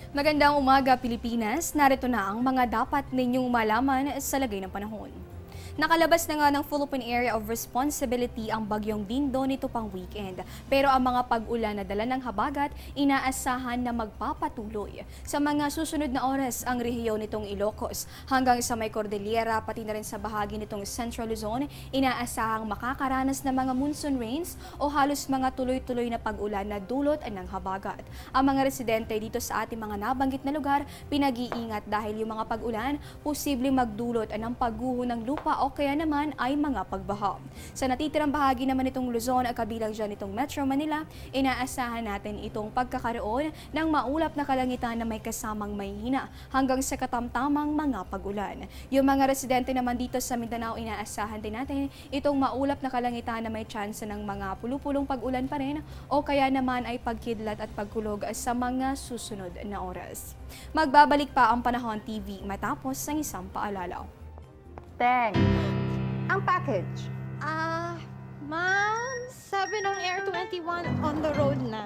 Magandang umaga, Pilipinas. Narito na ang mga dapat ninyong malaman sa lagay ng panahon. Nakalabas na nga ng Philippine Area of Responsibility ang bagyong Dindo nito pang weekend. Pero ang mga pag-ulan na dala ng habagat, inaasahan na magpapatuloy. Sa mga susunod na oras, ang rehiyon nitong Ilocos hanggang sa may Cordillera, pati na rin sa bahagi nitong Central Luzon, inaasahang makakaranas ng mga monsoon rains o halos mga tuloy-tuloy na pag-ulan na dulot ng habagat. Ang mga residente dito sa ating mga nabanggit na lugar, pinag-iingat dahil yung mga pag-ulan, posibleng magdulot ng pagguho ng lupa o kaya naman ay mga pagbaha. Sa natitirang bahagi naman itong Luzon at kabilang dyan itong Metro Manila, inaasahan natin itong pagkakaroon ng maulap na kalangitan na may kasamang mahihina hanggang sa katamtamang mga pag-ulan. Yung mga residente naman dito sa Mindanao, inaasahan din natin itong maulap na kalangitan na may tsansa ng mga pulupulong pag-ulan pa rin o kaya naman ay pagkidlat at pagkulog sa mga susunod na oras. Magbabalik pa ang Panahon TV matapos ng isang paalala. Teng, ang package. Ma'am, sabi ng Air 21 on the road na.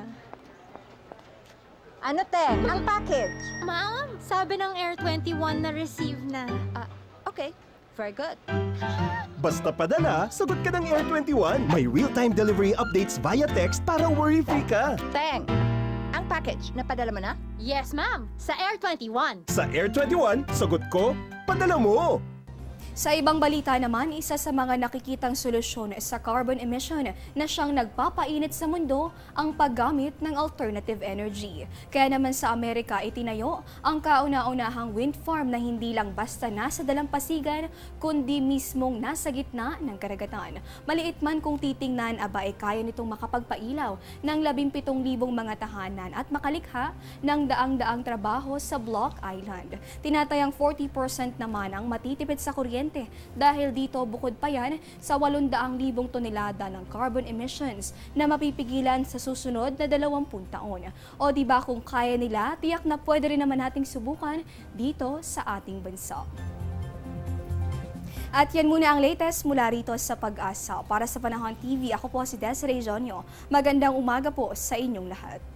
Ano, Teng? Ang package. Ma'am, sabi ng Air 21 na receive na. Okay, very good. Basta padala, sagot ka ng Air 21. May real-time delivery updates via text para worry-free ka. Teng, ang package, napadala mo na? Yes, ma'am, sa Air 21. Sa Air 21, sagot ko, padala mo. Sa ibang balita naman, isa sa mga nakikitang solusyon sa carbon emission na siyang nagpapainit sa mundo ang paggamit ng alternative energy. Kaya naman sa Amerika itinayo ang kauna-unahang wind farm na hindi lang basta nasa dalampasigan kundi mismong nasa gitna ng karagatan. Maliit man kung titingnan, ay kaya nitong makapagpailaw ng 17,000 mga tahanan at makalikha ng daang-daang trabaho sa Block Island. Tinatayang 40% naman ang matitipid sa kuryente dahil dito bukod pa yan sa 800,000 tonelada ng carbon emissions na mapipigilan sa susunod na 20 taon. O diba kung kaya nila, tiyak na pwede rin naman nating subukan dito sa ating bansa. At yan muna ang latest mula rito sa Pag-asa. Para sa Panahon TV, ako po si Desserie Dionio. Magandang umaga po sa inyong lahat.